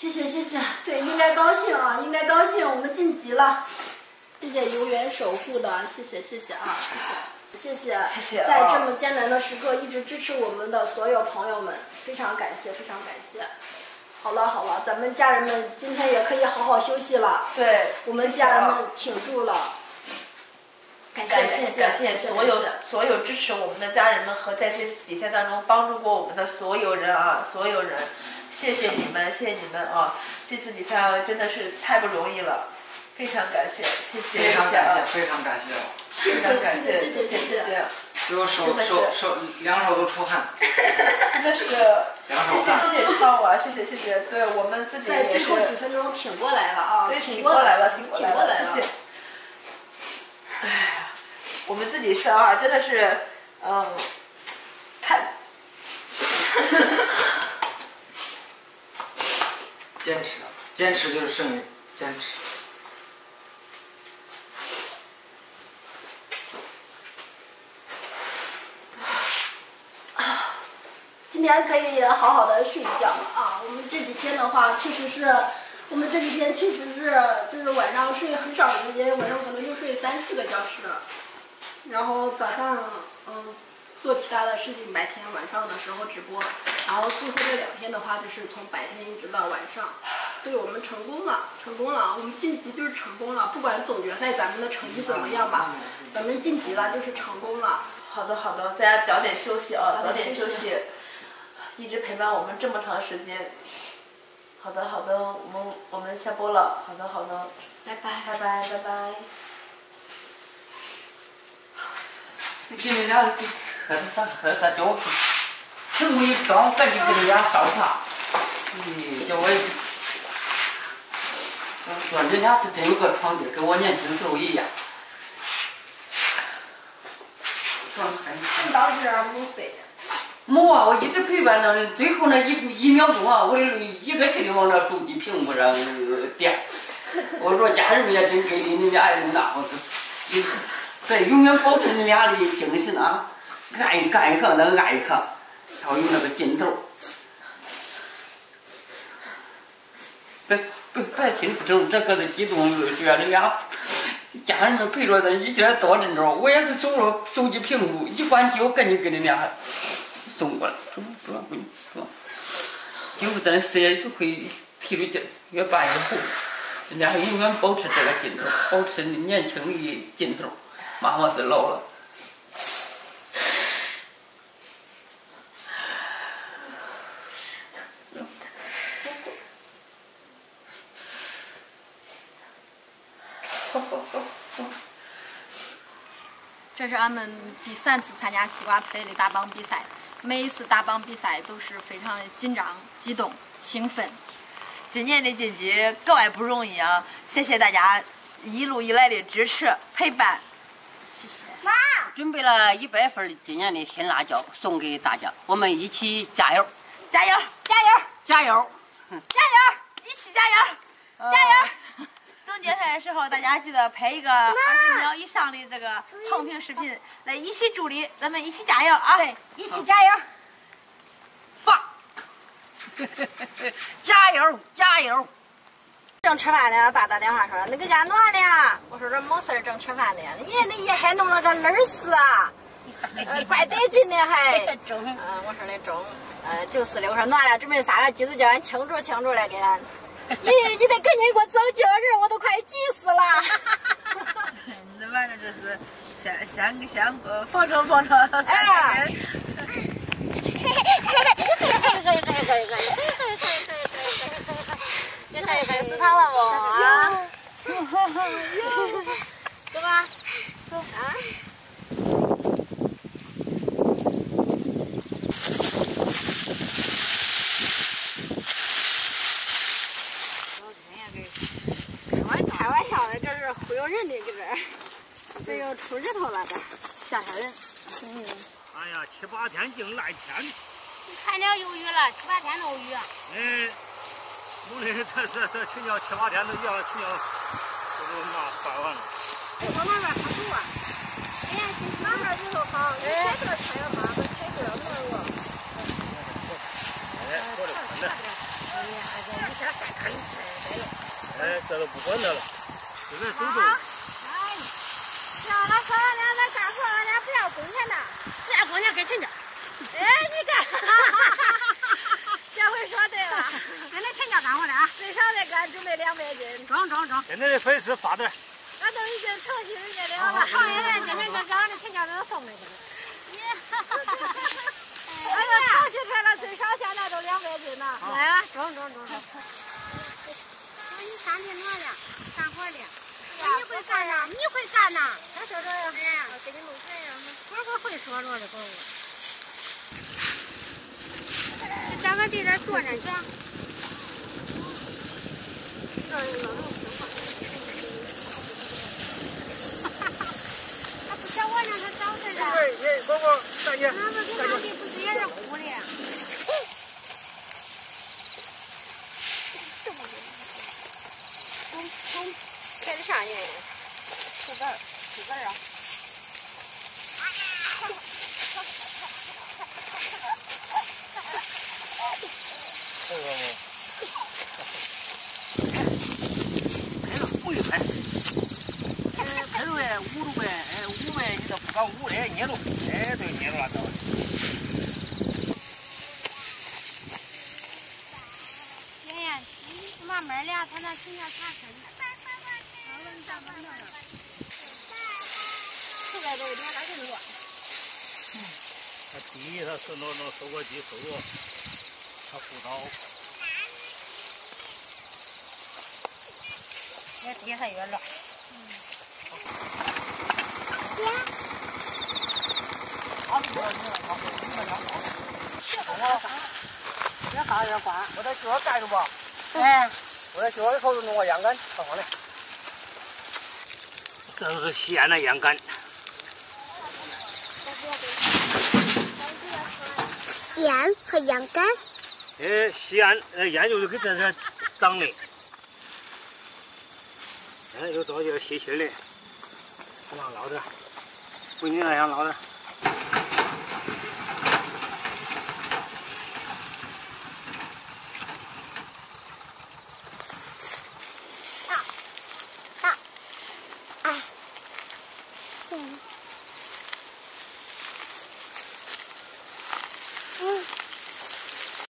谢谢谢谢，对，应该高兴啊，应该高兴，我们晋级了。谢谢永远守护的，谢谢谢谢啊，谢谢谢谢，在这么艰难的时刻一直支持我们的所有朋友们，非常感谢非常感谢。好了好了，咱们家人们今天也可以好好休息了。对，我们家人们挺住了。感谢所有支持我们的家人们和在这次比赛当中帮助过我们的所有人啊，所有人，谢谢你们，谢谢你们啊！这次比赛真的是太不容易了，非常感谢，谢谢，非常感谢，非常感谢，非常感谢，谢谢。就手两手都出汗，真的是，谢谢超啊，谢谢，对我们自己也是在最后几分钟挺过来了啊，对，挺过来了，谢谢。哎呀，我们自己是啊，真的是，太，坚持，坚持就是胜利，坚持。今天可以好好的睡一觉了啊！我们这几天的话，确实是，就是晚上睡很少的时间，晚上可能就睡3、4个小时，然后早上做其他的事情，白天晚上的时候直播，然后最后这2天的话，就是从白天一直到晚上。对，我们成功了，我们晋级就是成功了，不管总决赛咱们的成绩怎么样吧，咱们晋级了就是成功了。好的，大家早点休息啊，早点休息。一直陪伴我们这么长时间，好的，我们下播了，好的，拜拜。你给你俩喝啥酒？请我一票，赶紧给你俩烧茶。叫我说人家是真有个床垫，跟我年轻时候一样。你到这儿没睡？没啊，我一直陪伴着人，最后那一秒钟啊，我的泪一个劲的往那手机屏幕上点。我说家人们也真给力，你俩也能那么子，对，永远保持你俩的精神啊，干一行能干一行，要有那个劲头。别心不正，这可是激动觉得俩家人们陪着咱一起来多阵头，我也是守着手机屏幕，一关机我赶紧给你俩。送过来，走吧，闺女，走吧。以后咱的事业就会提着劲，越办越好。人家永远保持这个劲头，保持年轻的劲头。妈妈是老了。这是俺们第3次参加西瓜配的打榜比赛。每一次打榜比赛都是非常的紧张、激动、兴奋。今年的晋级格外不容易啊！谢谢大家一路以来的支持陪伴，谢谢。妈，准备了100份的今年的鲜辣椒送给大家，我们一起加油！加油！一起加油！总决赛的时候，大家记得拍一个20秒以上的这个横屏视频，来一起助力，咱们一起加油啊！对，一起加油！棒！加油！正吃饭呢，爸打电话说：“那个家暖呢。”我说：“这没事儿，正吃饭呢。”爷那爷还弄了个蕾丝啊，怪得劲的还。我说的中，94了。我说暖了，准备撒个鸡子叫俺庆祝来给俺。你得赶紧给我找几个人，我都快急死了。那反正这是先防成。哎。你还死他了不啊？走吧，走啊。开玩笑的，这是忽悠人的，这又出日头了，这吓人。哎呀，7、8天净赖天。看了有雨了，7、8天都有雨。我的这请教7、8天都要请教，这都发完了。往哪边好走啊？哎呀，哪边里头好？你开这开了吗？开这那个。哎，我的天！哎呀，这一下。 哎，这都不管它了，就在手中。 哎，叫他说俺那干活，俺俩不要工钱的， 不要工钱给钱价。 哎，你看，这回说对了， 俺那钱价干活的啊， 最少得给俺准备200斤。 中。 现在的粉丝发点。 俺都已经诚心人家了了。 上月今天就让俺的钱价都送给他了。 哎呀，淘起来了，最少现在都200斤呢。 来啊，中。你3天暖了，干活的。你会干呐？你会干呐？ 他说这样， 哎， 给你弄这样。 我会说着的，找个地点坐着去。他不叫我让他找这个。 哎，宝宝，大姐。 那么给他的不是也是糊的？ 开的啥呢？这个啊。 拍了不会拍，拍着呗捂住呗，哎捂呗，你这不敢捂的捏住，哎对捏住了到。 爷爷，你慢慢的，他那请教查身。 这个都点那就乱。 他第一，他是能收割机收入，他不早。 越低它越乱。 越大越宽，我在脚盖住吧。 哎， 我在脚里头弄个秧杆，放上来。这就是西安的秧杆。 烟和秧杆。 西安烟就是给这点长的。有多些细细的，想捞点，闺女还想捞点。